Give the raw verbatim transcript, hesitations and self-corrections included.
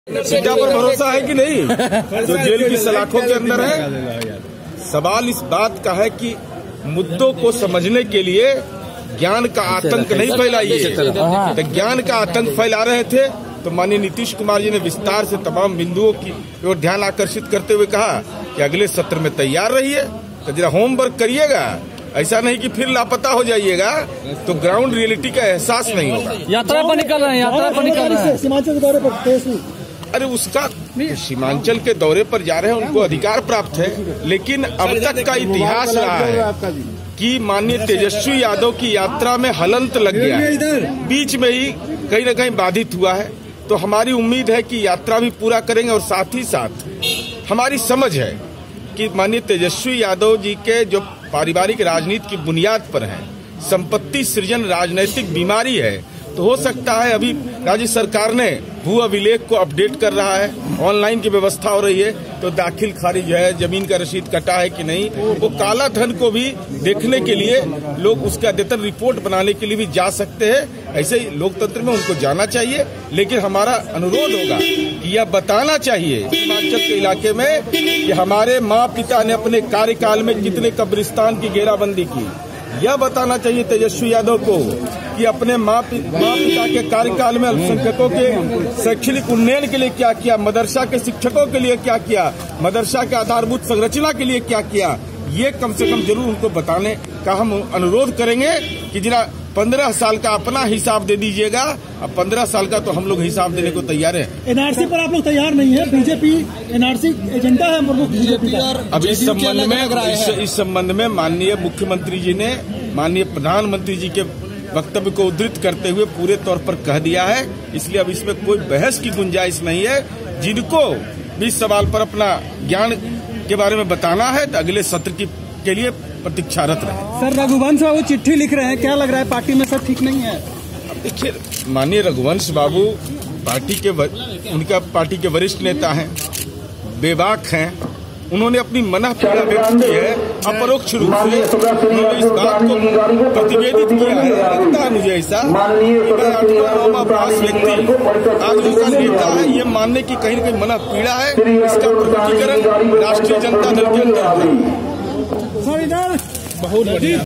सीटा पर भरोसा है कि नहीं जो जेल की सलाखों के अंदर है। सवाल इस बात का है कि मुद्दों को समझने के लिए ज्ञान का आतंक नहीं फैलाइए। तो ज्ञान का आतंक फैला रहे थे तो माननीय नीतीश कुमार जी ने विस्तार से तमाम बिंदुओं की ओर ध्यान आकर्षित करते हुए कहा कि अगले सत्र में तैयार रहिए, तो जरा होमवर्क करिएगा, ऐसा नहीं कि फिर लापता हो जाइएगा तो ग्राउंड रियलिटी का एहसास नहीं होगा। यात्रा पर निकल रहे हैं यात्रा पर निकल रहे हैं सीमांचल के दौरे पर। अरे उसका सीमांचल के दौरे पर जा रहे हैं, उनको अधिकार प्राप्त है, लेकिन अब तक का इतिहास रहा है कि माननीय तेजस्वी यादव की यात्रा में हलंत लग गया है, बीच में ही कहीं न कहीं बाधित हुआ है। तो हमारी उम्मीद है कि यात्रा भी पूरा करेंगे और साथ ही साथ हमारी समझ है कि माननीय तेजस्वी यादव जी के जो पारिवारिक राजनीति की बुनियाद पर है, संपत्ति सृजन राजनीतिक बीमारी है, तो हो सकता है अभी राज्य सरकार ने भू अभिलेख को अपडेट कर रहा है, ऑनलाइन की व्यवस्था हो रही है, तो दाखिल खारिज है, जमीन का रसीद कटा है कि नहीं, वो काला धन को भी देखने के लिए लोग उसका अद्यतन रिपोर्ट बनाने के लिए भी जा सकते हैं। ऐसे ही लोकतंत्र में उनको जाना चाहिए, लेकिन हमारा अनुरोध होगा कि यह बताना चाहिए सीमांचल के इलाके में कि हमारे माँ पिता ने अपने कार्यकाल में कितने कब्रिस्तान की घेराबंदी की। यह बताना चाहिए तेजस्वी यादव को कि अपने माँ पि, माँ पिता के कार्यकाल में अल्पसंख्यकों के शैक्षणिक उन्नयन के लिए क्या किया, मदरसा के शिक्षकों के लिए क्या किया, मदरसा के आधारभूत संरचना के लिए क्या किया। ये कम से कम जरूर उनको बताने का हम अनुरोध करेंगे कि जरा पंद्रह साल का अपना हिसाब दे दीजिएगा। अब पंद्रह साल का तो हम लोग हिसाब देने को तैयार है। एनआरसी पर आप लोग तैयार नहीं है, बीजेपी एनआरसी एजेंडा है प्रमुख बीजेपी का। अब इस संबंध में इस, इस संबंध में माननीय मुख्यमंत्री जी ने माननीय प्रधानमंत्री जी के वक्तव्य को उद्धृत करते हुए पूरे तौर पर कह दिया है, इसलिए अब इसमें कोई बहस की गुंजाइश नहीं है। जिनको भी इस सवाल पर अपना ज्ञान के बारे में बताना है तो अगले सत्र की के लिए प्रतीक्षारत रहे। सर रघुवंश बाबू चिट्ठी लिख रहे हैं, क्या लग रहा है पार्टी में सब ठीक नहीं है? अब देखिए, माननीय रघुवंश बाबू पार्टी के वर, उनका पार्टी के वरिष्ठ नेता हैं, बेबाक हैं, उन्होंने अपनी मना पीड़ा व्यक्त की है, अपरोक्ष रूप से उन्होंने इस बात को प्रतिवेदित किया है। लगता है मुझे ऐसा व्यक्ति आज उनका नेता है, ये मानने की कहीं न कहीं मना पीड़ा है। इसका प्रकटीकरण राष्ट्रीय जनता दल के अंदर है। बहुत बढ़िया।